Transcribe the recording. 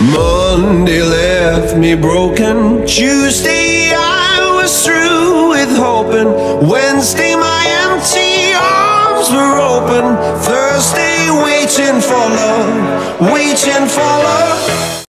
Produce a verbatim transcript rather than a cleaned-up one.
Monday left me broken. Tuesday I was through with hoping. Wednesday my empty arms were open. Thursday waiting for love, waiting